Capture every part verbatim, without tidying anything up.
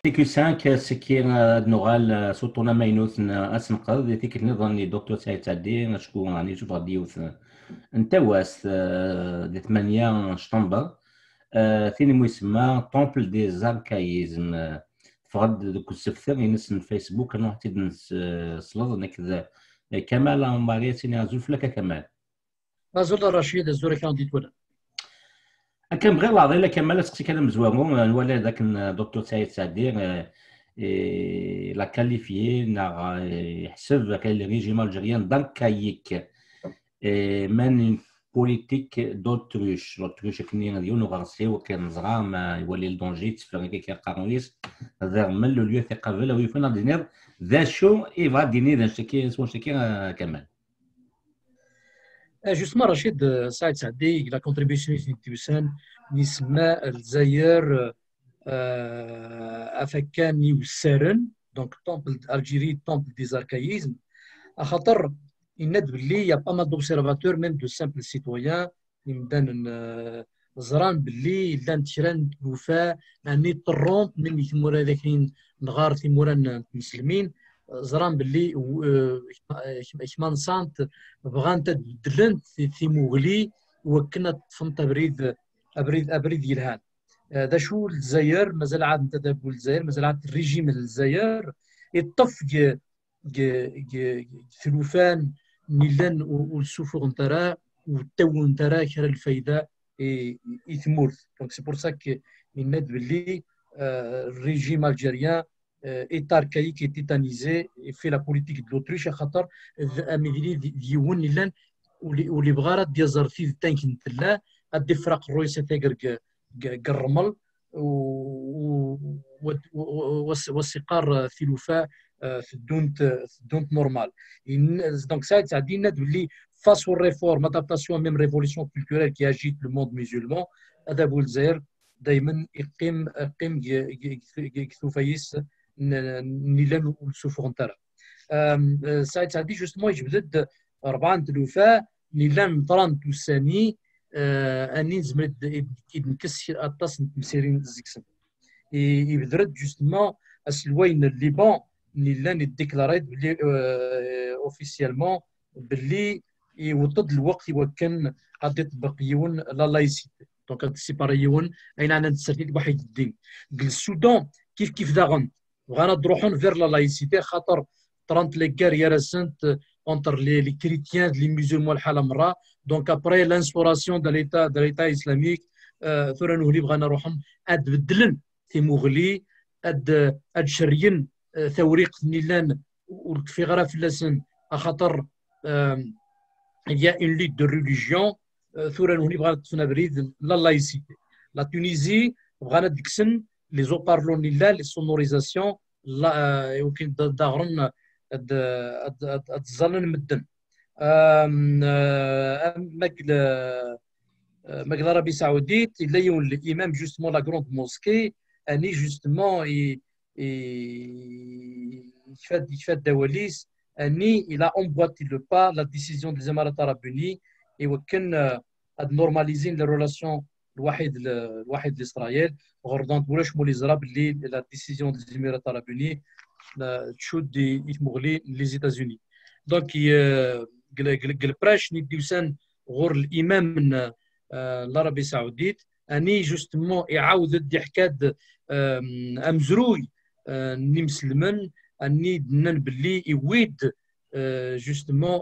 تيكو خمسة سكي نغال سوطونا ماينوث اسنقض تيك نظني دكتور سعيد سعدي شكون راني شوف غادي يوث انت واس دي ثمانية شطنبر ثاني مو يسمى طومبل دي زاركايزم فغد دوك السفتر ينس الفيسبوك انا حتى نس صلاد نكذا كمال ماريا سيني ازوف لك كمال غازول الرشيد الزوري كان ديت ولا كان بغير العضله الا كمال سقسي كلام زوارو نولي ذاك دكتور سعيد سعدي لا كاليفيي نا يحسب كان الريجيم الجيريان داركايك من بوليتيك دوتروش لوتروش كني ديال غارسي وكان صغار ما يولي الدونجي تفرق كي قانونيس هذا من لو ليو ثقافه لو يفنا دينير ذا شو اي فا ديني ذا شكي سو شكي كمال جوستمون رشيد سعيد سعدي لا كونتريبيسيون في تيوسان نسمى الجزائر افكاني وسارن دونك طومبل الجيري طومبل دي زاركايزم خاطر يند باللي يا با مال دوبسيرفاتور ميم دو سامبل سيتويان يمدان زران باللي لان تشران وفاء اني طرومب من ثمورا ذاكين نغار ثمورا المسلمين زران باللي كمان سانت بغان تدلن في مغلي وكنا فهمت بريد ابريد ابريد يلهان هذا شو الجزائر مازال عاد انت تقول الجزائر مازال عاد الريجيم الجزائر يطف ثلوفان نيلان والسفور نتاعها والتو نتاعها كرا الفايده يثمرث دونك سي بور سا كي يناد باللي الريجيم الجيريان est archaïque et tétanisé et fait la politique de l'Autriche à خاطر اميدي ديون لان ولي بغارات ديال زرفي تانك نتلا ادي فرق الرويسه تاقر قرمل والسقار ثلوفاء في الدونت في الدونت نورمال دونك ساعد ساعدين ندولي فاس والريفورم ادابتاسيون ميم ريفوليسيون كولتوريل كي اجيت لو موند مسلمون هذا بو الجزائر دائما يقيم يقيم كثوفايس نيلان والسفور نتاعها ساعد سعدي جوستمون يجبد أربعة تلوفا نيلان طران توساني اني زمرد ينكس اطاس مسيرين زيكسن يبدرد جوستمون اسلوين الليبان نيلان يديكلاريت بلي اوفيسيالمون باللي يوطد الوقت يوكن غادي يطبق يون لا لايسيتي دونك غادي سيباريون اين عندنا نتسرتيد واحد الدين السودان كيف كيف داغن بغانا نروحون فير لا لايسيتي خاطر طرانت لي كار يا راسنت اونتر لي لي كريتيان لي ميزولمون الحاله مرة دونك ابري لانستوراسيون دو ليتا دو ليتا اسلاميك ثورا نولي بغانا نروحهم اد بدلن في مغلي اد اد شريين ثوريق نيلان وفي غرا فلاسن خاطر il y a une lutte de religion ثورا نولي بغانا تسنا بريد لا لايسيتي لا تونيزي بغانا ديكسن لي زو بارلون نيلا لي سونوريزاسيون لا يمكن داغرن الظلن مدن ماك ماك العربي السعوديت الا يون الامام جوستمون لا غروند موسكي اني جوستمون يفاد يفاد دواليس اني الى امبواتي لو با لا ديسيزيون دي الامارات العربيه اليوني يمكن اد نورماليزين لي ريلاسيون الواحد الواحد لاسرائيل غردون بولاش مولي زرا باللي لا ديسيزيون دي الامارات العربيه اليوني تشود يتمغلي لي زيتازوني دونك قل براش نديوسان غور الامام من العربيه السعوديه اني جوستمون يعاود دي حكاد امزروي ني مسلمن اني دنان باللي يويد جوستمون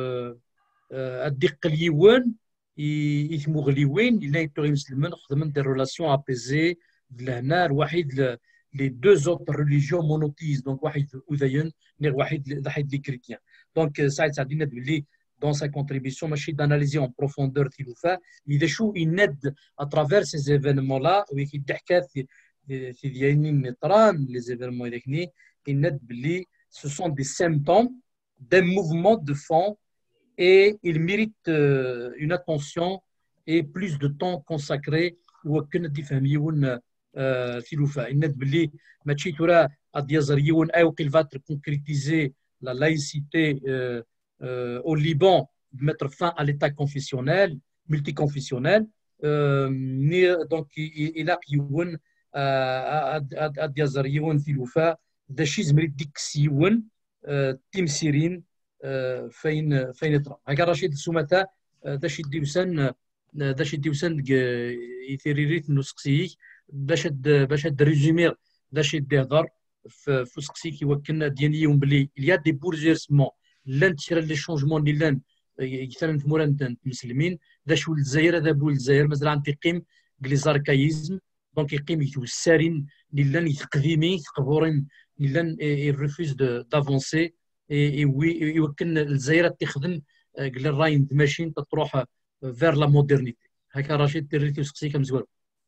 الدق اليوان يتمغليوين الا يتوغي مسلمن خدمن دي ريلاسيون ابيزي لهنا الوحيد les deux autres religions monothéistes, donc واحد أذين غير واحد واحد لي كريتيان. Donc سعيد سعدي باللي dans sa contribution ماشي d'analyser en profondeur تلوفا إذا شو يند à travers ces événements là ويكي تحكى في في ديالين نطران les événements ذاكني يند باللي ce sont des symptômes d'un mouvement de fond et il mérite une attention et plus de temps consacré وكنا تفهميون ثلوفا الند باللي ماشي ترى الديازريون او قلفات كونكريتيزي لا لايسيتي au Liban de mettre fin à l'état confessionnel multiconfessionnel donc il a اد يزر يون في الوفاء دا شي زمري ديك سيون تيمسيرين فين فين ترى هكا رشيد السمتا دا شي ديوسان دا شي ديوسان يثيريريت نسقسيك باش باش هاد ريزومير دا شي ديهضر في سقسيك يوكلنا دياليهم بلي اليا دي بورجيرسمون لان تشرا لي شونجمون اللي لان مثلا في موران المسلمين دا شو الجزائر هذا بول الجزائر مثلا عم تقيم غليزاركايزم دونك يقيم يتوسارين اللي لان يتقديمين يتقبورين اللي لان يرفوز دافونسي يوكلنا الجزائر تخدم قال الراين ماشين تروح فير لا مودرنيتي هكا رشيد تريتي وسقسيك مزوال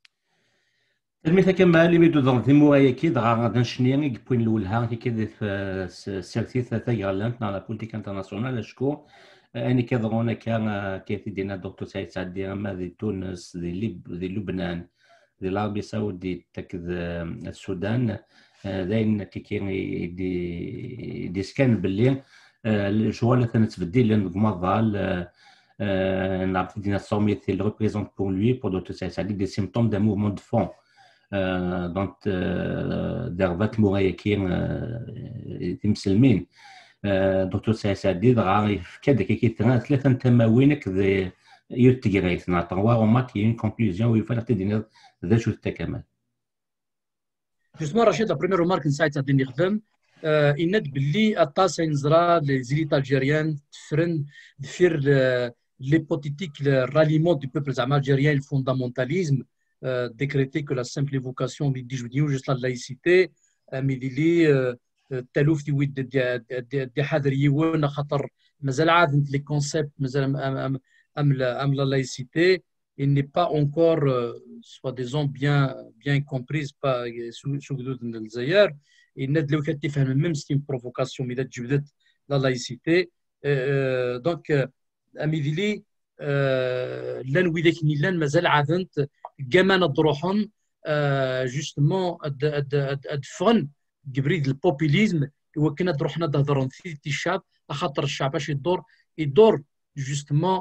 المثال كما اللي ميدو دون ثمو اكيد غادا نشنيان يبوين الاولها كي في سيرتي ثلاثه يغلانت نا لا بوليتيك انترناسيونال شكون اني كيضرونا كان كيف دينا الدكتور سعيد سعدي اما دي تونس دي ليب دي لبنان دي العربيه السعوديه تاك السودان داين كي كاين دي دي سكان باللي الجوال ثاني تبدل لان مضال نعرف دينا الصوميه اللي ريبريزونت بور لوي بور دكتور سعيد سعدي دي سيمبتوم دان موفمون دو فون دونك دارفات مورايكين تمسلمين دكتور سعيد سعدي غا كذا كي ثلاثه تماوينك ذي يوتيغريت نعطوا وما كاين كونكلوزيون ويفرق تدينا ذا شو التكامل جوستمون رشيد لا بريمير رومارك نساعد سعدي نخدم يند باللي اطاس ينزرا لي زيليت الجيريان تفرن دفير لي بوليتيك راليمون دو بوبل زعما الجيريان الفوندامونتاليزم décréter que la simple évocation du juste la laïcité mais اللي التلوف دي دي حاضر يون خاطر مازال عاد لي كونسيبت مازال ام ام ام لا laïcité il n'est pas encore soi-disant bien bien comprise pas sous حدود الجزائر الناس لو كانت تفهم ميم سي بروفوكاسيون اذا تجبدت لا laïcité دونك امي لي لان ويداك نيلان مازال عادنت كمان دروحهم جوستمون ادفغن قبريد البوبوليزم وكنا دروحنا تهضرون في الشعب خاطر الشعب باش يدور يدور جوستمون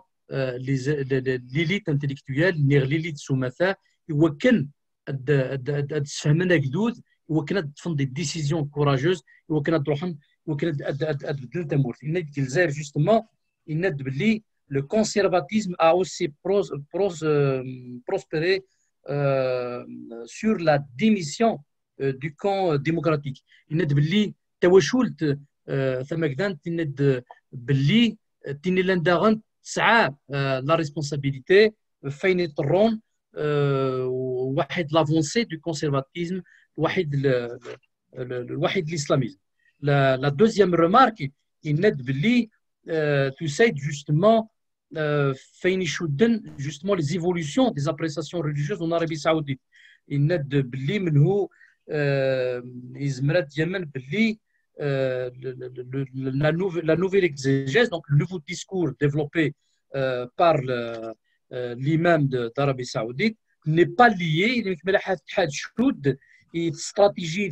ليليت انتليكتويال نيغ ليليت سوماثا وكن تفهمنا جدود وكنا تفند دي ديسيزيون كوراجوز وكنا دروحهم وكنا تبدل تمور ان الجزائر جوستمون يند باللي le conservatisme a aussi pros, pros, euh, prospéré euh, sur la démission euh, du camp démocratique. Il n'est باللي توشولت ثم كذا تند باللي تني لندغن تسعى لا ريسبونسابيلتي فين يطرون واحد لافونسي دو كونسيرفاتيزم واحد الواحد الاسلاميزم. لا دوزيام ريمارك يند باللي تساعد جوستمون فين يشدن جوستمون لي زيفولوسيون دي زابريساسيون ريليجيوز اون عربي سعودي يند باللي منه يزمرات يمن باللي la nouvelle exégèse, donc le nouveau discours développé euh, par l'imam d'Arabie Saoudite n'est pas lié, il y a une stratégie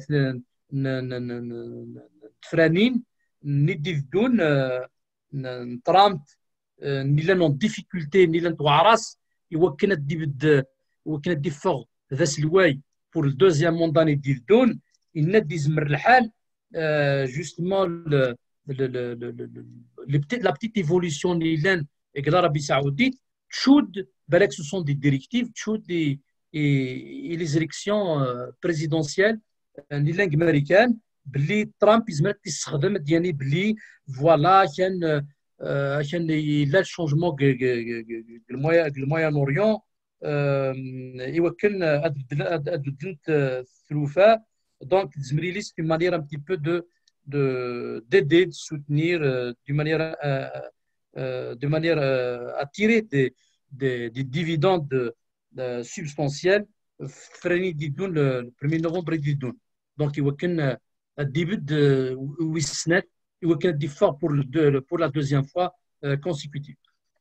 تفرانين ندي بدون ترامب ni l'un en difficulté ni l'un وعراس يوكنا دي بد يوكنا دي فوق ذا سلواي pour le deuxième mandat ندي بدون الندي زمر الحال justement le la petite évolution ni l'un et l'Arabie Saoudite تشود بالك ce sont des directives تشود et les élections présidentielles ni l'un américaine بلي ترامب يزمر تستخدم ديالي بلي فوالا كان كان لا الشونجمون المويا المويان اوريون يوكل ادبدلت ثلوفا دونك زمري لي سي مانيير ان بتي بو دو de d'aider de soutenir d'une manière de manière à tirer des des, des dividendes substantiels فراني ديدون le premier novembre ديدون donc يوكل الديبut de ويسنات يوكل دي فور pour le pour la deuxième fois consécutive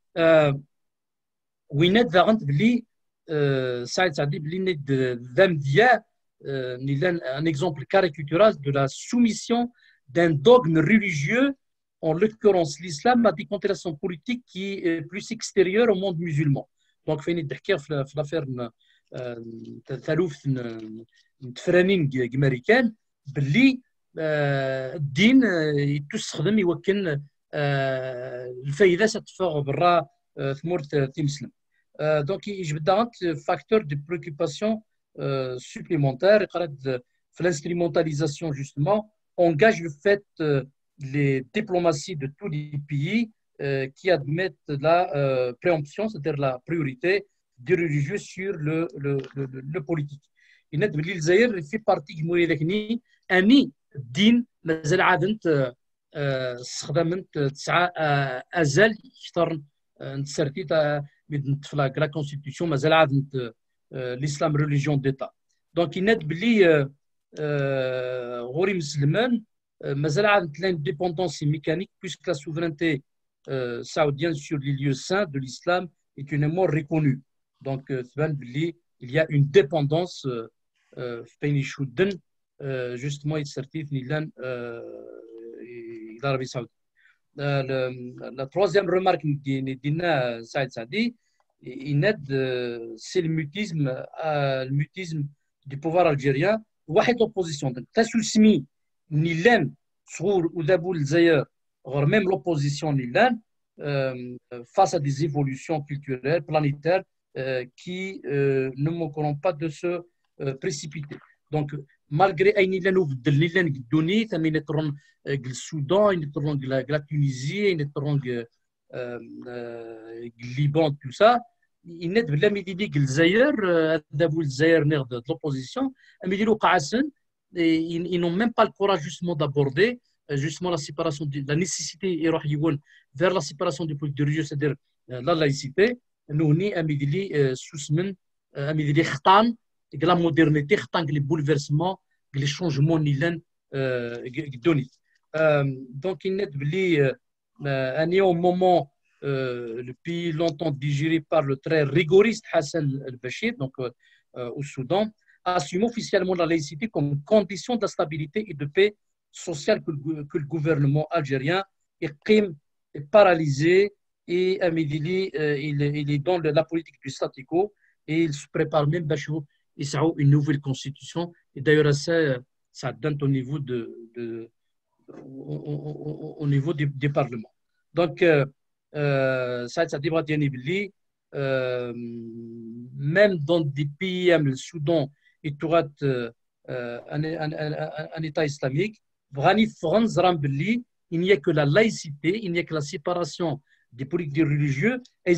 وينات فاغنت بلي سعيد سعدي بلي ند ذم ديا un exemple caricatural de la soumission d'un dogme religieux, en l'occurrence l'islam, à des constellations politiques qui est plus extérieure au monde musulman. Donc, il y a l'affaire ثالوث تفرانين امريكان باللي الدين تستخدم يمكن الفائده ستفوق برا ثمور تيمسلم. دونك يجب دانت فاكتور دو بريوكيباسيون supplémentaire في l'instrumentalisation justement engage le fait euh, les diplomaties de tous les pays euh, qui admettent la euh, préemption, c'est-à-dire la priorité des religieux sur le, le, le, le politique. Il est le Zaïre fait partie de Mouridakni, Ani, Din, مازال عاد استخدمت تسعة أزل يختار نتسرتي في la constitution مازال عاد l'islam religion d'État. Donc il est بلي غوري مسلمان مازال عاد l'indépendance mécanique puisque la souveraineté euh, saoudienne sur les lieux saints de l'islam est une mort reconnue. Donc il y a une dépendance euh, euh, justement il certifie l'Arabie saoudite. Euh, la troisième remarque d'Ina Saïd Saadi, c'est le mutisme, euh, le mutisme du pouvoir algérien. واحد opposition donc تسلسمي نيلان صغور ودابو الجزائر غير même l'opposition نيلان face à des évolutions culturelles planétaires euh, qui euh, ne manqueront pas de se euh, précipiter. Donc malgré أي نيلان وبدل نيلان قدوني ثمين يطرون السودان يطرون la Tunisie يطرون الليبان tout ça il n'est pas mis dit que le Zaïre, d'abord le Zaïre de l'opposition, mais ils n'ont même pas le courage justement d'aborder justement la séparation, de, la nécessité vers la séparation du politique religieux, c'est-à-dire la laïcité. Nous ni amidili sousmen, amidili khtan, la modernité, khtan les bouleversements, les changements nilan donnés. Donc il n'est pas au moment Euh, le pays longtemps digéré par le très rigoriste Hassan al-Bashir, donc euh, au Soudan, assume officiellement la laïcité comme condition de la stabilité et de paix sociale que le, que le gouvernement algérien est, est paralysé et Amidili, euh, il, il est dans la politique du statu quo et il se prépare même Bachou et ça a une nouvelle constitution. Et d'ailleurs, ça, ça donne au niveau, de, de, au, au, au niveau des, des parlements. Donc, euh, ça a été dit même dans des pays comme le Soudan et tout un, un, un, un État islamique il n'y a que la laïcité, il n'y a que la séparation des politiques religieux et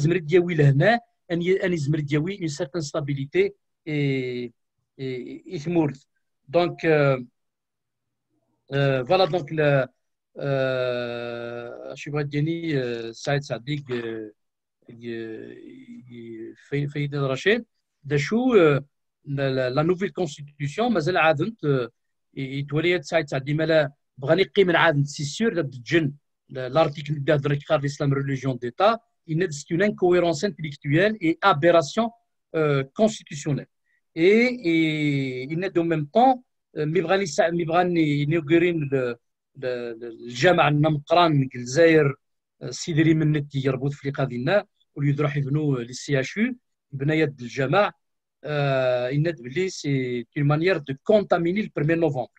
une certaine stabilité et, et, et donc euh, euh, voilà donc le شبه ديني سعيد صديق فايد رشيد ده شو لا نوفيل كونستيتيوشن مازال عادنت يتوليت سعيد صديق مالا بغاني يقيم العادن سي سور الجن l'article de l'islam religion d'État il est une incohérence intellectuelle et aberration euh, constitutionnelle et, et il est en même temps مبغاني مبغاني ينوغرين الجامعة النمقران من الجزائر سيدري من النت يربط في قادينا واللي يروح يبنوا للسي اش يو بنايات الجامع يناد بلي سي اون مانيير دو كونتاميني البريمير نوفمبر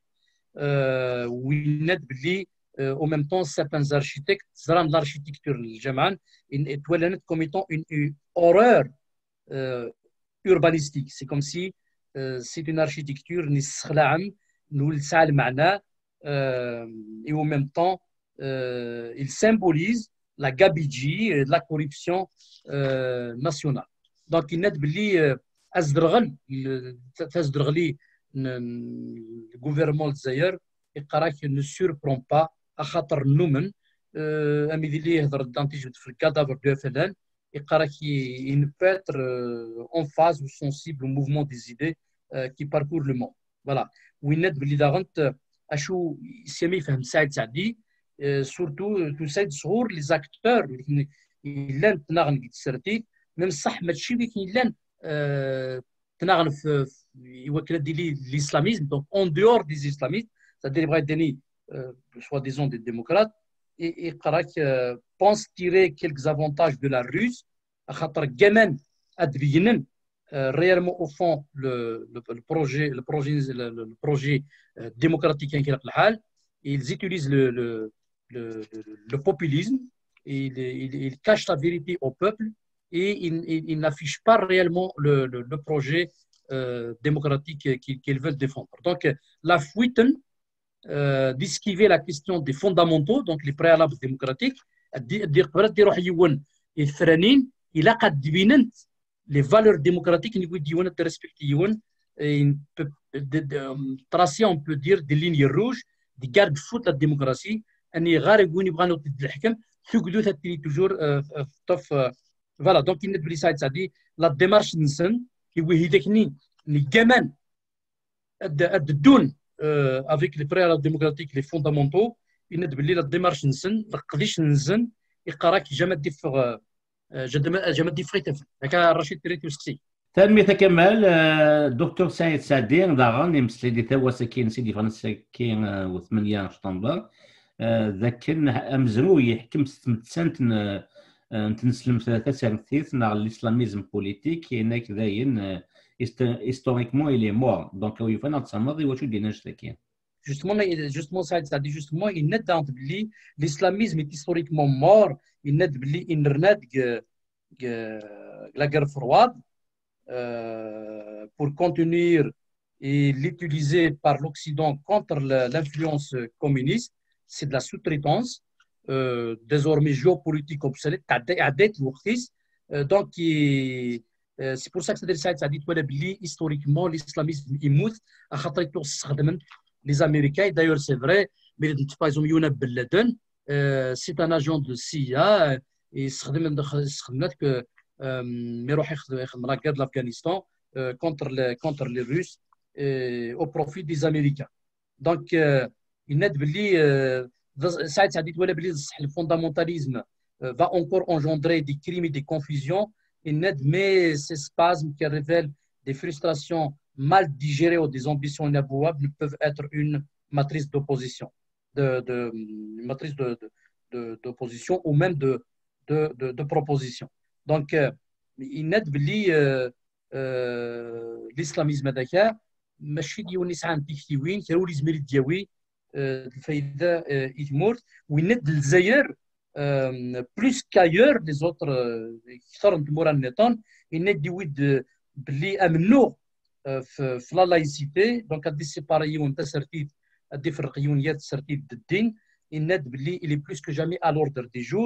ويناد بلي او ميم طون سيرتان ارشيتكت زران لارشيتكتور الجامعة تولنت كوم ايتون اون اورور urbanistique. C'est comme si euh, c'est une architecture nous le sale معناه euh, et en même temps euh, il symbolise la gabegie et la corruption euh, nationale. Donc il n'est بلي أزدرغل تزدرغلي le gouvernement الجزائر يقرأ qu'il ne surprend pas à خاطر نومن أمي اللي يهضر دانتيج في الكادافر دو اف ال ان يقرأ qu'il ne peut être en phase ou sensible au mouvement des idées qui parcourent le monde. Voilà. وين n'est بلي داغنت اشو سيمي فهم سعيد سعدي سورتو تو سعيد صغور لي زاكتور اللي لان تناغن تسرتي من صح ماشي اللي كاين لان تناغن في يوكل دي الاسلاميزم دونك اون ديور دي اسلاميست c'est-à-dire بغا يديني سوا ديزون دي ديموكرات يقراك بونس تيري كيلكس افونتاج دو لا روس خاطر كمان ادبينن euh, réellement au fond le, le, le projet, le projet, le, le projet euh, démocratique. Ils utilisent le, le, le, le populisme, ils, ils, ils cachent la vérité au peuple et ils, ils, ils n'affichent pas réellement le, le, le projet euh, démocratique qu'ils, qu'ils veulent défendre. Donc, la fuite euh, d'esquiver la question des fondamentaux, donc les préalables démocratiques, il a les valeurs démocratiques qui respectent tracer, on peut dire, des lignes rouges, des garde-fous de la démocratie. toujours voilà. Donc il dit la démarche qui est الدون avec les préalables démocratiques les fondamentaux il باللي لا ديمارش نسن ما تقديش نزن يقراك جا ما ديفغ جا ما ديفغ هكا رشيد تريتي وسقسي تلميذ كمال الدكتور سعيد سعدين داغان يمسلي دي توا ساكين سيدي فرنسا كاين وثمانية شطنبر ذاك امزرو يحكم ستمتسنت نتنسلم ثلاثة سنتيث نا الاسلاميزم بوليتيك هناك داين historiquement il est mort donc il faut نتصمد واش دينا شتاكين justement justement ça ça dit justement il net dans l'islamisme est historiquement mort il net بلي internet la guerre froide euh, pour contenir et l'utiliser par l'Occident contre l'influence communiste c'est de la sous-traitance euh, désormais géopolitique obsolète donc qui c'est pour ça que ça dit que historiquement l'islamisme يموت خاطر يستخدم les Américains d'ailleurs c'est vrai mais par exemple Younab Ben Laden c'est un agent de C I A يستخدم استخدمت que mais يروح يخدم la guerre de l'Afghanistan contre les contre les Russes au profit des Américains donc il net بلي ça dit que le fondamentalisme va encore engendrer des crimes et des confusions mais ces spasmes qui révèlent des frustrations mal digérées ou des ambitions inavouables peuvent être une matrice d'opposition, de, de, une matrice de, de, de, d'opposition ou même de, de, de, de proposition. Donc, il n'est pas l'islamisme d'ailleurs, ماشي ديال النساء تكتيوين كانوا لي زميل دياوي الفايده يتمور ويند الجزائر plus qu'ailleurs les autres كثر من مورا النيطان il ديويد بلي امنوا في لا لايسيتي دونك هادي سيباريون تسرتيد هادي فرقيونيات تسرتيد الدين il بلي il est plus que jamais à l'ordre du jour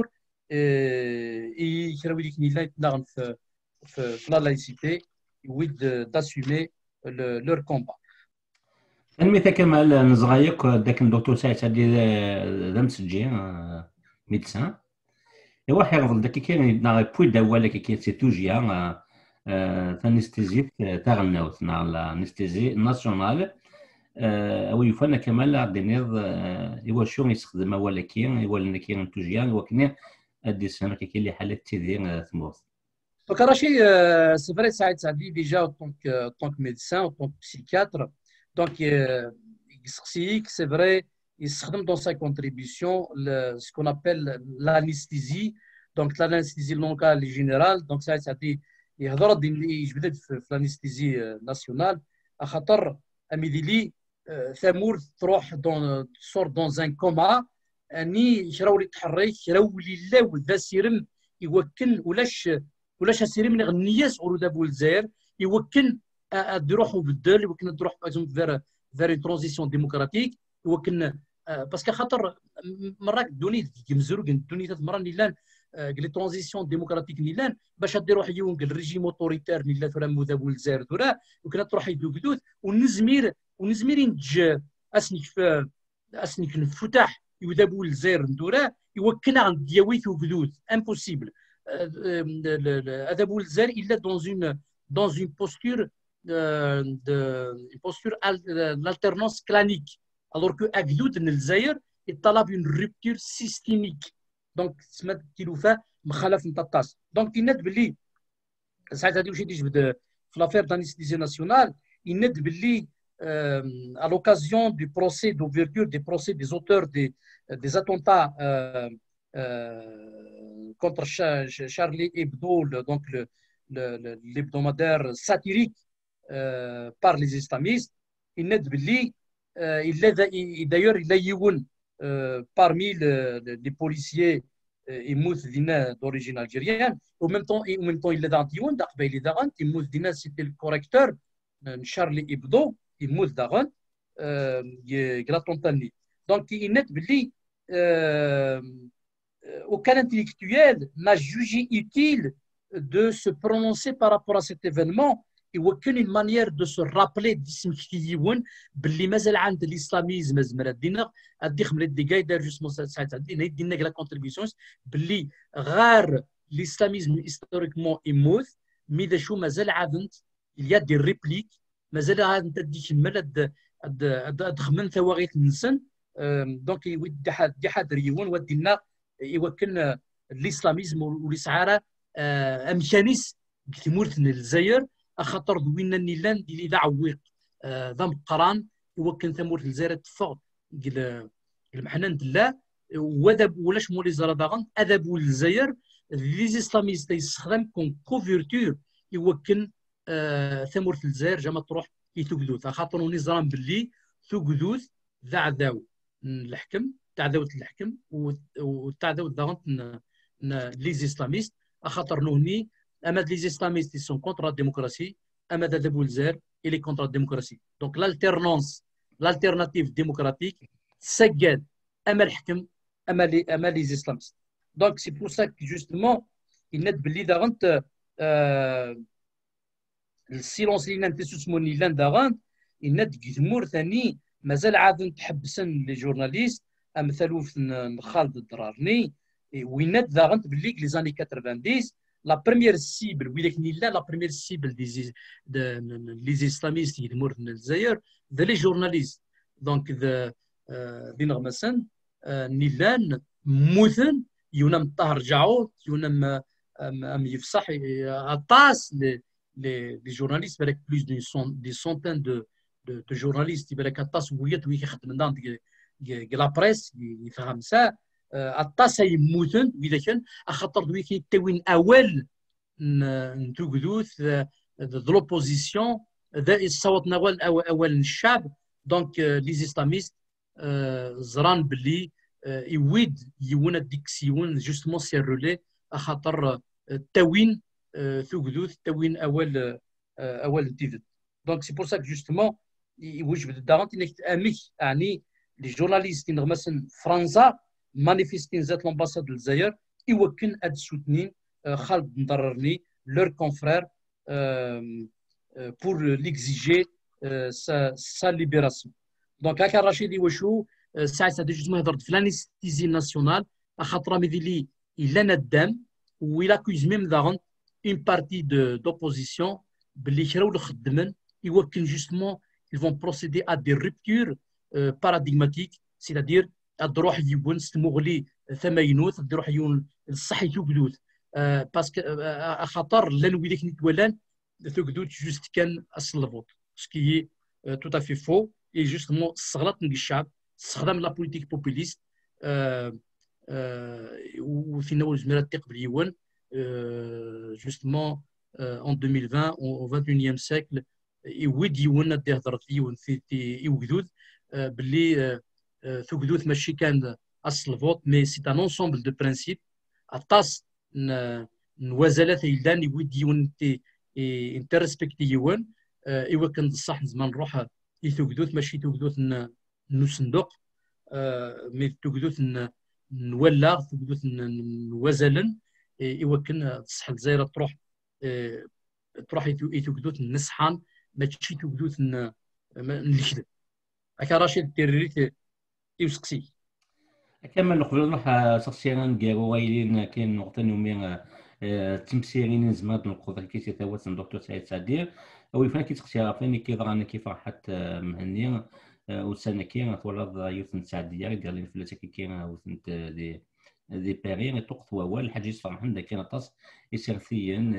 et كراوي ديك نيلا يتناغن في في لا لايسيتي يويد d'assumer leur combat. المثال كمال نزغايق داك الدكتور سعيد سعدي ذا مسجي ميدسان ايوا حيرفض داك كاين نا بوي دواله كي سي توجيا تانستيزي تاع النوت نا الانستيزي ناسيونال او يفنا كمال دينيض ايوا شو يستخدم ولا كاين ايوا لنا كاين توجيا وكنا ادي سنه كاين اللي حالات تيدير ثموث. Donc, Arachi, c'est vrai, Saïd Saadi, déjà en tant que, en tant que médecin, en tant que psychiatre, donc, euh, c'est vrai, il se dans sa contribution le, ce qu'on appelle l'anesthésie, donc l'anesthésie locale et générale. Donc, Saïd Saadi, il y a l'anesthésie nationale, à Khatar, Amidili, Thamour, sort dans un coma, ni شراو اللي تحرك شراو اللي لا وذا سيرم يوكل ولاش ولاش سيري من النياس ورود ابو الجزائر يوكل تروحوا بالدول يوكل تروح باغ فير فير اون ترانزيسيون ديموكراتيك يوكل باسكو خاطر مرات الدنيا يمزروا الدنيا تمرن نيلان لي ترانزيسيون ديموكراتيك نيلان باش ديروح يون الريجيم اوتوريتير نيلا ثرا مو ابو الجزائر ثرا يمكن تروح يدو بدود ونزمير ونزمير نج اسنيك اسنيك نفتح يذابو الجزائر ندورا يوكل عند دياويت وبدود امبوسيبل هذا بو الجزائر الا dans une dans une posture euh, de une posture l'alternance clanique alors que اكدود الجزائر يطلب une rupture systémique donc سمات كيلوفا مخالف نتاع الطاس دونك يند باللي ساعات هذه واش يجبد في لافير دانستيزي ناسيونال يند باللي Euh, à l'occasion du procès d'ouverture des procès des auteurs des, des attentats euh, euh, contre Charlie Hebdo, le, donc le, l'hebdomadaire satirique euh, par les islamistes. Il n'est باللي il d'ailleurs il y a parmi le, le, les policiers يموت دينا d'origine algérienne. Au même temps, et en même temps il est dans Diwan d'Aqbel il d'Aran يموت دينا c'était le correcteur Charlie Hebdo يموت d'Aran Gratantani. Donc il n'est باللي aucun intellectuel n'a jugé utile de se prononcer par rapport à cet événement. Il n'y a aucune manière de se rappeler d'ism كيون باللي مازال عند الاسلاميزم زمر دينا ادي خملت دي قايده جوستمون ساعات دينا دينا لا كونتريبيوشنز باللي غار الاسلاميزم هيستوريكمون يموت مي دا شو مازال عادنت il y a des répliques مازال عادنت دي كمل اد اد خمن ثواغيت النسن دونك يودي حد دي حد ريون ودينا يوكن الاسلاميزم والاسعاره امكانيس كثمورتنا الجزائر خاطر دوينا النيلان ديال ذا عويق ذا مقران يوكن ثمورت الجزائر تفغ قال المحنان دلا وذاب ولاش مولي زرا داغن اذاب الجزائر لي اسلاميست يستخدم كون كوفرتور يوكن ثمورت الجزائر جا ما تروح يتوكدوث خاطر نظام باللي توكدوث ذا عداو الحكم تاع داوت الحكم وتاع داوت داغن لي اسلاميست خاطر نوني اما لي اسلاميست سون كونتر لا ديموكراسي اما دابو الجزائر الي كونتر لا ديموكراسي دونك لالتيرنونس لالتيرناتيف ديموكراتيك سجاد اما الحكم اما لي اما لي اسلاميست دونك سي بور سا كو جوستومون يناد باللي داغنت السيلونس اللي نانتي سوسموني لان داغنت يناد جمهور ثاني مازال عاد تحبسن لي جورناليست امثالو خالد الدرارني ويناد داغنت باللي لي زاني تسعين la première cible, oui, la première cible des, de, de, les islamistes qui sont morts les journalistes. Donc, de Dinarmasan, Nilan, Mouthen, Yunam Tarjao, Yunam Yifsah, Atas, les journalistes, avec plus d'une centaine de, de, de journalistes, avec Atas, Wouillet, oui, qui la presse, qui fait ça. الطاس يموتن اذا كان خاطر دويكي التوين اول نتوكدوث ذا لوبوزيسيون ذا الصوت نوال اول الشعب دونك لي اسلاميست زران باللي يويد يون ديكسيون جوستمون سي رولي خاطر التوين توكدوث التوين اول اول انتيفد دونك سي بور سا جوستمون يوجب الدارنت انك امك يعني لي جورناليست نغمسن فرنسا مانيفيستين ذات لامباساد الجزائر يوكن اد سوتنين خالد مضررني لور كونفرير بور ليكزيجي سا ليبيراسيون دونك هكا رشيدي وشو ساعه هذا جوج ما هضرت في لانستيزي ناسيونال خاطر ميدي لي الا ندام ويلا كوز ميم داغن اون بارتي دو دوبوزيسيون باللي كراو الخدمن يوكن جوستمون ils vont procéder à des ruptures paradigmatiques c'est-à-dire الروح يبون ستمغلي ثماينوث الروح يون الصحي توكدوث باسكو خاطر لان ويديك نتولان توكدوث جوست كان الصلفوت سكي تو تافي فو اي جوستمون الصغلط نك الشعب استخدام لا بوليتيك بوبوليست وفي نول زميرات تقبل يون جوستمون en deux mille vingt au vingt et unième siècle يود يون ديهضر يون في يوكدوث باللي توكدوث ماشي كان اصل الفوت مي سي ان انسومبل دو برانسيب اطاس نوازلات يلان يودي يون تي انت ريسبكتي يون ايوا كان بصح زمان نروح توكدوث ماشي توكدوث نصندوق مي توكدوث نولا توكدوث نوازلن ايوا كان بصح الجزائر تروح تروح توكدوث نسحان ماشي توكدوث نكذب هكا رشيد تيريت يوسقسي كمل قبل نروح شخصيا نقارو وايلين كاين نقطه يومين تمسيرين زماد نقطه كيسي تاوات الدكتور سعيد سعدير او فين كيتختار فين كيفران كيف راحت مهنيه وسنه كاين طول يوثن سعديه قال لي فلاتي كاين وثنت دي دي بيرين توقت هو الحاجه صراحه عندها كاين طاس يسيرثيا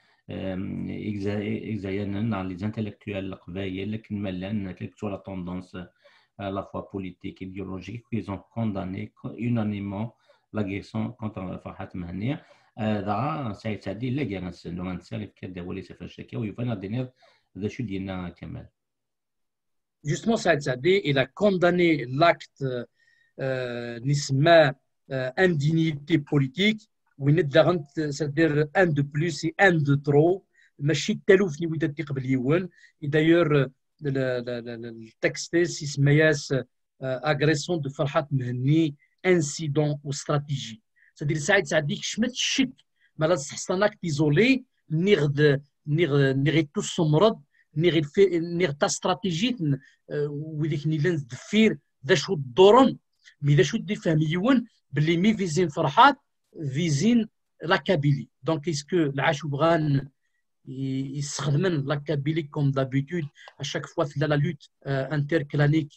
اكزايانا على لي زانتيليكتوال القبايل لكن مالان كليكتو لا توندونس à la fois politique et idéologique, ils ont condamné unanimement l'agression contre Farhat Mahania. هذا سعيد سعدي لا كاع نسالو غنسالك كدا هو اللي سافر الشكا ويفانا دينير هذا شو ديالنا كمال. Justement, Saïd Saadé, il a condamné l'acte euh, nisma euh, indignité politique, où il c'est-à-dire un de plus et un de trop. ماشي التلوف اللي ودات قبل يوان. Et d'ailleurs, le texte سمياس agression de Farhat Mehni, incident ou stratégie. C'est-à-dire Saïd Saadi كشمت الشك ما لا تحصل un acte isolé نيغ نيغ نيغ tous مرض نيغ نيغ تا استراتيجيت وديك نيلان دفير ذا شو الدورن مي ذا شو دير فهم يون باللي مي فيزين فرحات فيزين لاكابيلي. دونك اسكو العاشو بغان يستخدمن لاكابيلي كوم دابيتود اشاك فوا في لا لوت انتر كلانيك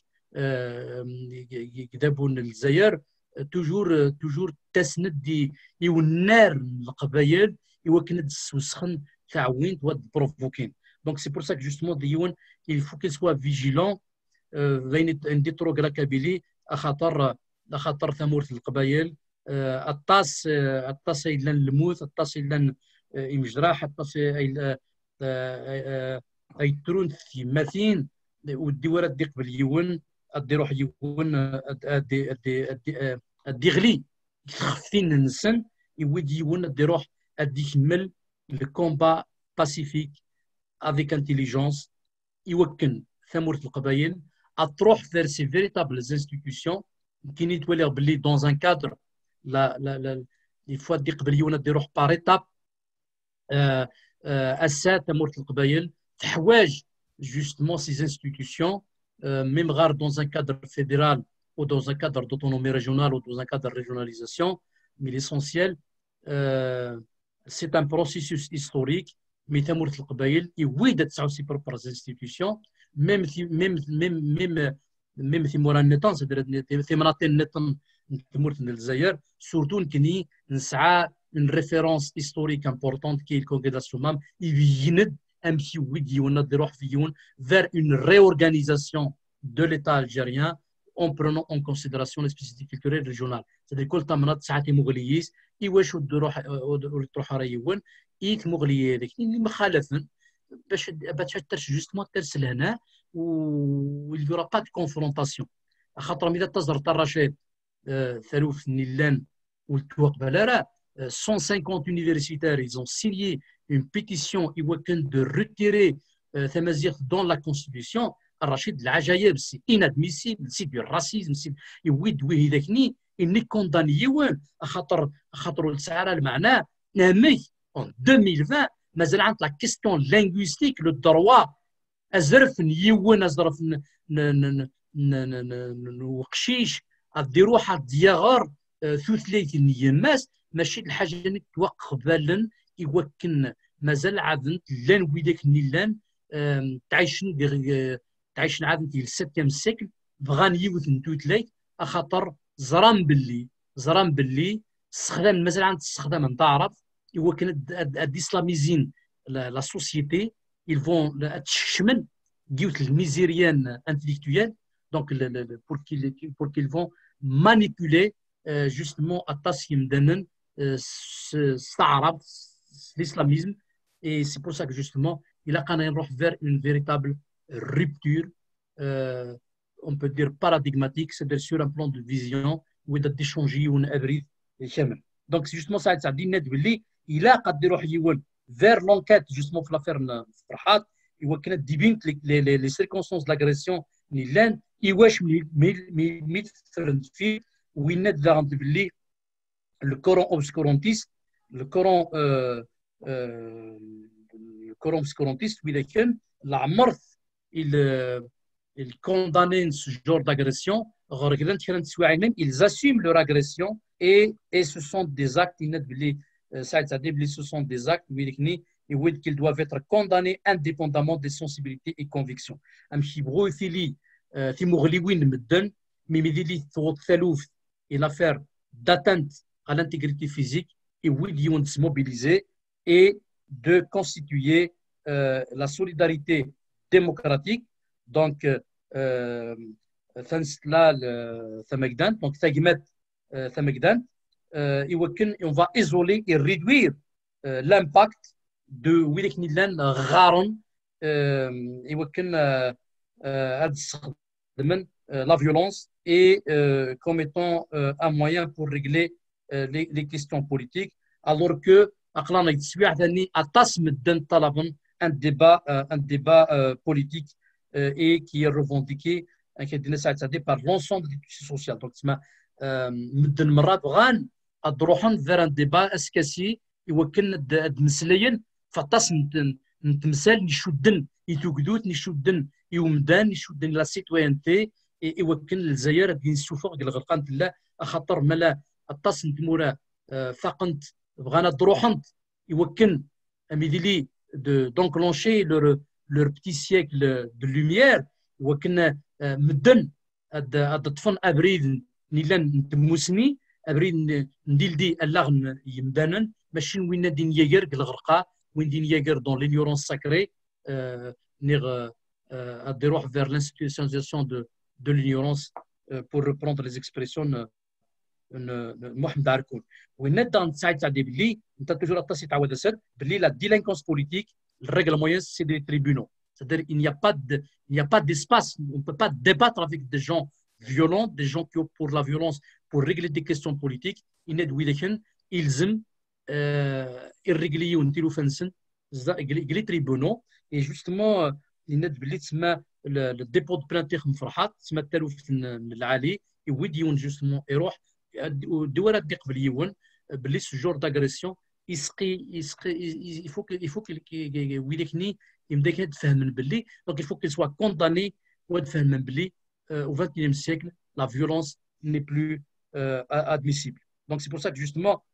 يدابون الجزائر توجور توجور تسند دي يونار القبايل يوكند السوسخن تعوين تواد بروفوكين. Donc c'est pour ça que justement il faut qu'il soit vigilant بين عندي طرق لاكابيلي خاطر خاطر ثمورة القبائل الطاس الطاس إلى الموت الطاس إلى إمجراح الطاس إلى أيترون في مثين والديورات دي قبل يون أدي روح يون أدي أدي أدي أدي غلي خفين النسن يودي يون أدي روح أدي يكمل الكومبا باسيفيك avec intelligence يوكن ثمورة القبائل أتروح vers ces véritables institutions qui نتولي بلي dans un cadre la la la il faut دي قبل يونا دي روح par étape أسا ثمورة القبائل تحواج justement ces institutions même غير dans un cadre fédéral ou dans un cadre d'autonomie régionale ou dans un cadre de régionalisation mais l'essentiel euh, c'est un processus historique. Mais ثمورة القبائل يويد تسعة وسي بروبر انستيتيوشن ميم ميم ميم ميم ميم في مورا النطن في مناطق النطن ثمورة الجزائر سورتو نكني نسعى une référence historique importante qui est le congrès مام يبيند امشي ويدي ونض يروح فيون vers une réorganisation de l'État algérien en prenant en considération les spécificités culturelles régionales. C'est-à-dire كل تمنات ساعات مغلييس يواش تروح تروح رايون إيك مغلية ذيك اللي مخالفن باش باش ترش جوستمون ترسل هنا واللي راه با كونفرونطاسيون خاطر ملي تزر الرشيد ثالوث نيلان والتوقبه راه مية وخمسين universitaires ils ont signé une pétition يوكن de retirer ثمازيغ dans la constitution. الرشيد العجايب سي inadmissible سي دو راسيزم سي يويد ويه ذاكني اني كوندانيون خاطر خاطر السعر المعنى نامي en deux mille vingt مازال عند لا كيستيون لينغويستيك لو دروا ازرف نيون ازرف وقشيش ادي روح دياغر ثوثليت نيماس ماشي الحاجه اللي توقف بالن يوكن مازال عاد لان ويداك نيلان تعيشن تعيشن عاد ديال السبتيام سيكل بغان يوث نتوثليت خاطر زران باللي زران باللي استخدام مازال عند استخدام تعرف هو كان ديسلاميزين لا سوسيتي ils vont تشمن ديوت الميزيريان انتليكتويال دونك pour qu'ils pour qu'ils vont manipuler justement التاسيم دنن استعرب l'islamisme et c'est pour ça que justement il a quand même نروح vers une véritable rupture euh, on peut dire paradigmatique, c'est-à-dire sur un plan de vision où il a d'échanger ou n'abrid الشامل. Donc c'est justement ça ça dit net باللي إلا قد يروح يون vers l'enquête justement في l'affaire فرحات يوكلت ديبينت les circonstances de l'agression نيلان يواش مي مي مي تفرنت فيه وين نت غانت باللي le Coran obscurantiste le Coran euh, euh, le Coran obscurantiste ولكن العمر il ils condamnent ce genre d'agression ils assument leur agression et, et ce sont des actes ce sont des actes qu'ils doivent être condamnés indépendamment des sensibilités et convictions. Et l'affaire d'atteinte à l'intégrité physique et de se mobiliser et de constituer euh, la solidarité démocratique. Donc, euh, là, le Thamagdan, donc Thagimet Thamagdan, يمكن on va isoler et réduire l'impact de ويلك نيلان غارن يمكن هذا من la violence et euh, comme étant euh, un moyen pour régler euh, les, les questions politiques, alors que أقلنا يتسويع ثاني أتصم الدن طلبا un débat euh, un débat euh, politique euh, et qui est revendiqué qui est décidé par l'ensemble des tissus sociaux. Donc تسمى مدن مرات غان أدروحن vers un débat أسكاسي يوكل المسليين فتصم نتمثال نشودن يتوجدوت نشودن يومدان نشودن لا سيتوينتي يوكل الجزائر دين السفق ديال الغرقان لا خاطر ملا التصن تمورا فقنت بغانا دروحنت يوكل اميديلي de d'enclencher leur leur petit siècle de lumière وكنا مدن هاد طفن ابريد نيلان نتموسني ابريد نديل دي اللغن يمدانا ماشي وين دين ياغر الغرقاء وين دين ياغر دون l'ignorance sacrée نيغ اديروح vers l'institutionnalisation de de l'ignorance pour reprendre les expressions محمد عركون وين دان ساعه تاع دي بلي انت توجور الطاسي تعاود اسد بلي لا ديلينكونس بوليتيك الرègle moyenne c'est des tribunaux, c'est-à-dire il n'y a pas de il n'y a pas d'espace, on ne peut pas débattre avec des gens violents, des gens qui optent pour la violence pour régler des questions politiques. إن دويلكن يلزم الرجليون ديرو فنسن قلي tribunaux et justement إن بلي تسمى le dépôt de plainte من فرحات تسمى التلوث العالي يوديون justement يروح الدول دي قبل يون بلي ce genre d'agression يسقي يسقي il faut que il faut que ويلكني يمدك تفهم باللي donc il faut qu'il soit condamné وتفهم باللي au vingt et unième siècle la violence n'est plus euh, admissible. Donc c'est pour ça que justement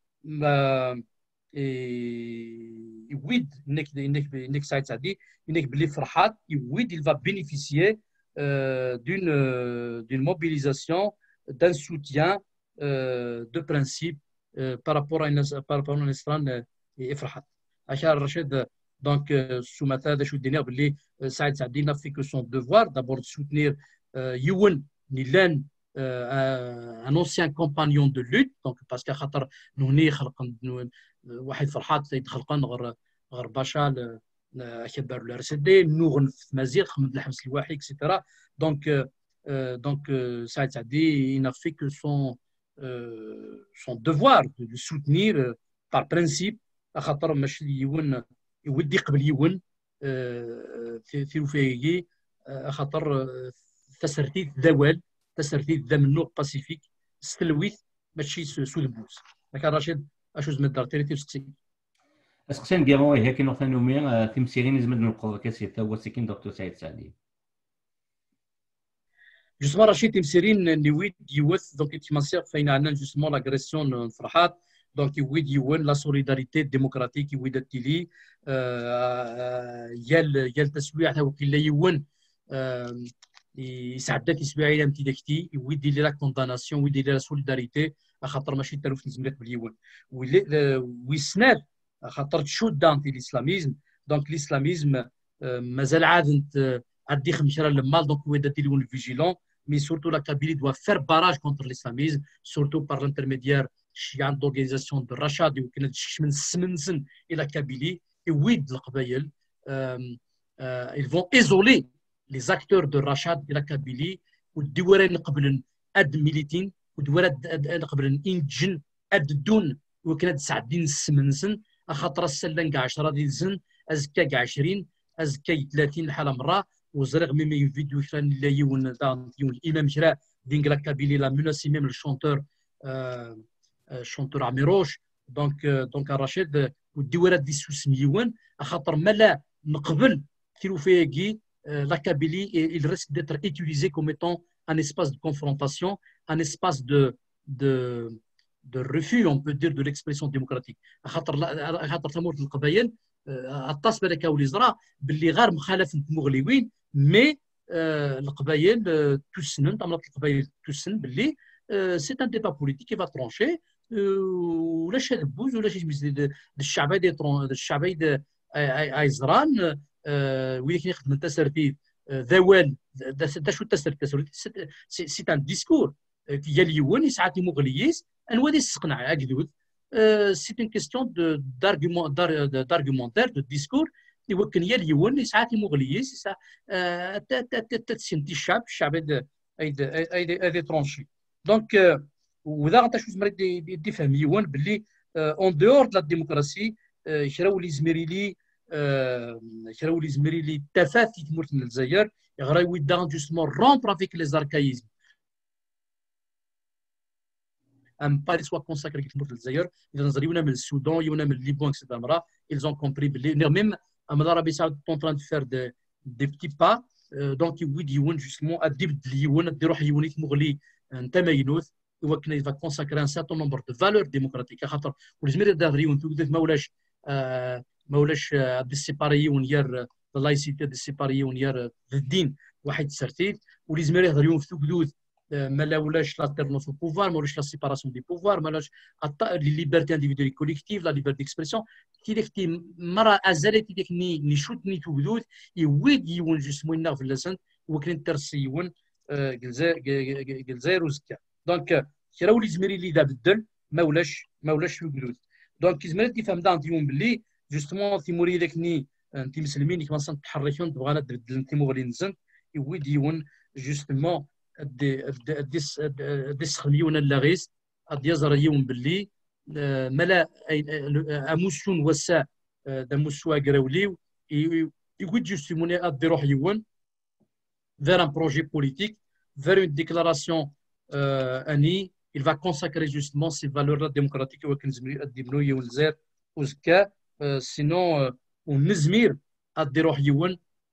et ويد انك انك انك سايت هذه انك باللي فرحات ويد il va bénéficier euh, d'une d'une mobilisation, d'un soutien euh, de principe euh, par rapport à une par rapport à une استران يفرحات. أشار رشيد donc sous ma tête je suis باللي سايت سعدي n'a fait que son devoir d'abord de soutenir يون نيلان un ancien compagnon de lutte donc parce que خاطر نوني خلق واحد فرحات يتخلقن غير غير باشا كبر الار سي دي نوغن في مزيغ خمد الحبس الواحد اكسيتيرا دونك دونك سعيد سعدي il n'a fait que son son devoir de le soutenir par principe خاطر ماشي يون يودي قبل يون في وفايي خاطر تسرتيت ذوال تسرتيت ذا منو باسيفيك ستلويث ماشي سو البوس لكن رشيد اش زعما دارتي تي سكسي اسقسان كيما هي كاين وقت نومي تمثيلين زمد نقض كاسي تا هو ساكن دكتور سعيد سعدي جوستمون رشيد تمثيلين نويد يوث دونك تيماسير فين عندنا جوستمون لاغريسيون فرحات دونك يويد يون لا سوليداريتي ديموكراتيك يويد التيلي يال يال تسويع تا وكيل يون يسعدك يسبيع الى امتداكتي ويدي لي لا كونداناسيون ويدي لي لا سوليداريتي خاطر ماشي التلوث نزملك باليون ويسناد خاطر تشود دانتي الاسلاميزم دونك الاسلاميزم مازال عاد عاد خمشره المال دونك هو داتي لون فيجيلون مي سورتو لا كابيلي دوا فير باراج كونتر الاسلاميزم سورتو بار لانترميديير شيان دورغانيزاسيون دو رشاد وكانت تشكش من السمنسن الى كابيلي ويد القبايل ils vont isoler les acteurs de Rachad et la Kabylie والدوارين قبل اد ميليتين ودوارات قبل انجن اد دون وكانت سعدين السمنسن خاطر السلان كاع عشرة ديال الزن ازكا كاع عشرين ازكا ثلاثين الحاله مره وزرق ميم فيديو كان لا يون دان يون الامام شرا دين لا كابيلي لا مناسي ميم الشونتور شونتور عميروش دونك دونك رشيد والدوارات دي سوسميون خاطر مالا نقبل كيلوفياكي la Kabylie, il risque d'être utilisé comme étant un espace de confrontation, un espace de, de, de refus, on peut dire, de l'expression démocratique. خاطر ثمورة القبائل الطاس بركة والإزراء باللي غير مخالفة مغلوين مي القبائل تسنن تعمل القبائل تسن باللي سي ان ديبا بوليتيك va trancher ولا شي بوز ولا شي الشعبي دي الشعبي دي ايزران ويلي يخدم التسرتيب ذوال دا شو التسرتيب سي ان ديسكور ديال اليون ساعات مغلييس انوا دي السقنع اكدود سي اون كيستيون دو دارغومون دارغومونتير دو ديسكور يمكن يا اليون ساعات مغليس ساعات تسنتي الشعب الشعب هذا هذا هذا ترونشي دونك وذا غنتا شوز مريض دي فهم يون باللي اون دور لا ديموكراسي شراو لي زميريلي شراو لي زميريلي تفاتي تمرت من الجزائر يغراو يدان جوستمون رومبر افيك لي زاركايزم un pas soit consacré qui montre le Zaïre, ils ont arrivé même le Soudan, ils ont même le Liban, et cetera. Ils ont compris, même l'Arabie Saoudite est en train de faire des, des petits pas, euh, donc ils disent justement à des Lyon, des rois Lyonais Mourli, un Tamaynout, il va consacrer un certain nombre de valeurs démocratiques. Pour les mérites d'Adrion, tout le monde Maoulash, Maoulash de séparer on y a la laïcité de séparer on y a le din, واحد certain, ou les mérites d'Adrion tout le monde ما لاولاش لالتيرنونس او بوفوار ما ولاش لا سيباراسيون دي بوفوار ما لاش لي ليبرتي انديفيدوال كوليكتيف لا ليبرتي اكسبرسيون تيليختي مرة ازالت ديك ني ني شوت ني توبدوت يويد يون جسمو في اللسان وكن ترسيون جزائر وزكا دونك كراو لي زميري اللي دا بدل ما ولاش ما ولاش يوبدوت دونك زميري تيفهم دا ديون باللي جوستمون تيموري داك ني انت مسلمين كيما تحركون تبغانا تبدل انت مغلي نزن يويد يون جوستمون ديس ديس خميون اللاغيس ديزر يوم باللي ملا اموسيون وسا دموسوا غراوليو يقول جوستمون ادي روح يون vers un projet politique vers une déclaration euh, année il va consacrer justement ces valeurs démocratiques وكنزمير الدبنو يولزير وزكا sinon ونزمير ادي روح يون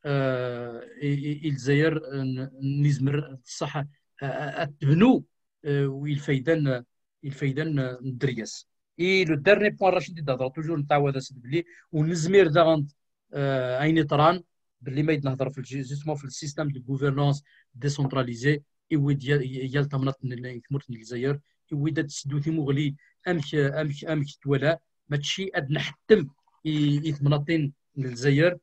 الجزائر نزمر صح تبنو والفايدان الفايدان الدرياس اي لو ديرني بوين رشيد دابا توجور نتعاود اسد بلي ونزمير داغنت عيني طران باللي ما يتنهضر في جوستمون في السيستم دو غوفرنانس ديسونتراليزي ايوا ديال ديال تمنط كمرت الجزائر ايوا دات سدوتي مغلي امك امك امك تولا ماشي اد نحتم يتمنطين الجزائر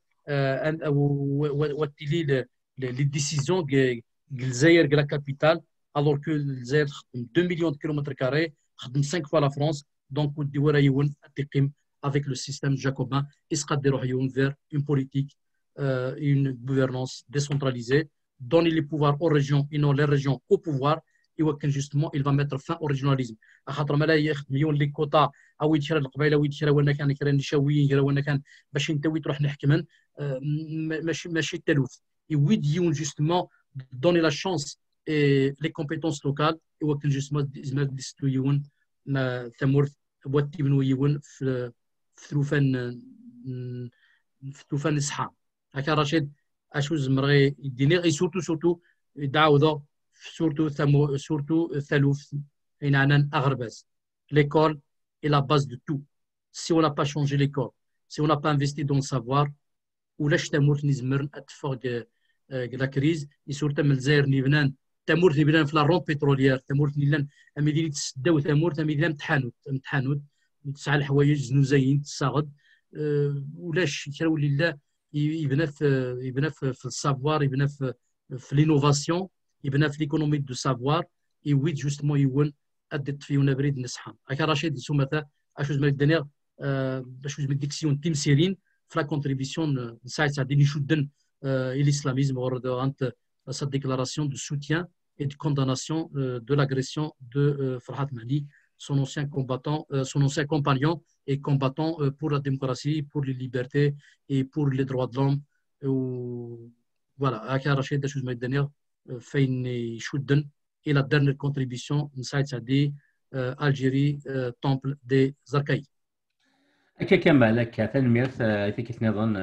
والتلي لي ديسيزيون الجزائر لا كابيتال الوغ كو الجزائر خدم اثنين مليون كيلومتر كاري خدم خمسة fois لا فرنسا دونك ودي ورا يون تقيم avec le système jacobin اسقاد ديروح يون vers une politique euh, une gouvernance décentralisée donner les pouvoirs aux régions et non les régions au pouvoir et وكان justement il va mettre fin au régionalisme خاطر ما لا ياخذ مليون لي كوطا او يتشرى القبائل او يتشرى وانا كان كان نشاويين كرا وانا كان باش انت وي تروح نحكمن ماشي ماشي التلوث يويد يون justement donner la chance et les compétences locales et وكان justement زعما ديستويون ما ثمورت بواتي بنو يون في ثلوفان في ثلوفان الصحه هكا رشيد اشو زمرغي يديني غي سورتو سورتو يدعاودو سورتو ثمو سورتو ثالوث اين عنان اغرباز l'école est la base de tout si on n'a pas changé l'école si on n'a pas investi dans le savoir ولاش تمورت نزمر اتفوق la crise et surtout من الجزائر نيبنان تمورت نيبنان في لا رون بتروليير تمورت نيلان مدينه السدا وتمورت مدينه تحانوت تحانوت تسعى الحوايج زنوزايين تصاغد ولاش كراو لله يبنى في يبنى في السافوار يبنى في في لينوفاسيون يبنى في ليكونومي دو سافوار يويد جوستمون يون ادي طفيونا بريد نسحان هكا رشيد سومتا اشوز مال الدنيا باش وز ديكسيون تيمسيرين في لا كونتريبيسيون نساعد ساعدين يشدن الاسلاميزم ورد انت sa déclaration de soutien et de condamnation de l'agression de Farhat Mahdi, son ancien combattant, son ancien compagnon et combattant pour la démocratie, pour les libertés et pour les droits de l'homme. Voilà, Aka Rachid Dachouz Maïdaner fait une choudden et la dernière contribution, Nsaïd Sadi, Algérie, temple des Archaïs. هكا كمال هكا تنميرت في كيف نظن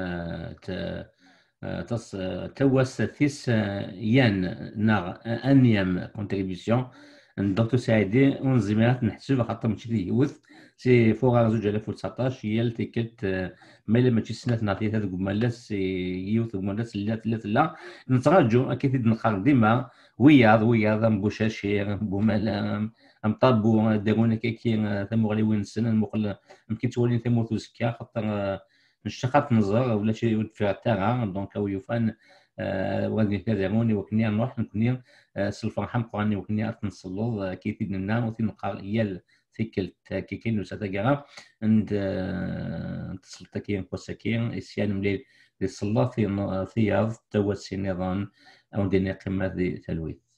تص توس ثيس يان ناغ انيام كونتريبيسيون الدكتور سعيدي ونزمات نحسب خاطر ماشي يوث سي فوق زوج ألف وتسعطاش هي اللي تكت مالا ماشي سنه نعطي هذا مالاس يوث مالاس لا ثلاث لا نتراجو اكيد نقار ديما وياض وياض بوشاشير بومالا مطابو دارونا كي ثمغلي وين السنه المقل يمكن تولي ثموت وسكا خاطر نشتقات نظر ولا شي يدفع تاعها دونك او يفان وغادي كذاموني وكني نروح نكوني سلفرحم قراني وكني نصلو كيف لنا وثي نقار يال ثيكل كيكين وساتاكا عند تصل تاكين كوساكين اسيان ملي صلاة في ثياض توسي نظام او ديني قمة ذي تلوي